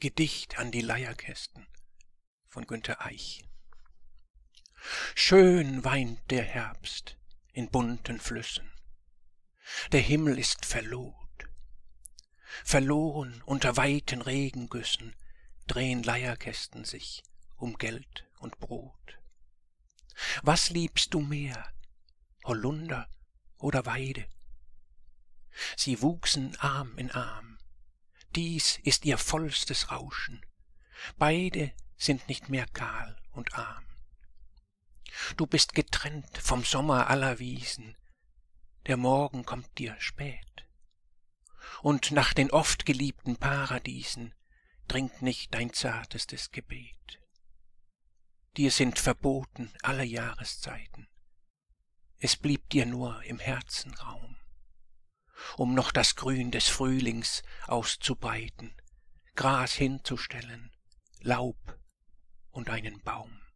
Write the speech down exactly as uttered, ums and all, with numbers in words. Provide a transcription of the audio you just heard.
Gedicht an die Leierkästen von Günter Eich. Schön weint der Herbst in bunten Flüssen, der Himmel ist verloht. Verloren unter weiten Regengüssen drehen Leierkästen sich um Geld und Brot. Was liebst du mehr, Holunder oder Weide? Sie wuchsen Arm in Arm, dies ist ihr vollstes Rauschen, beide sind nicht mehr kahl und arm. Du bist getrennt vom Sommer aller Wiesen, der Morgen kommt dir spät, und nach den oft geliebten Paradiesen dringt nicht dein zartestes Gebet. Dir sind verboten alle Jahreszeiten, es blieb dir nur im Herzen Raum, um noch das Grün des Frühlings auszubreiten, Gras hinzustellen, Laub und einen Baum.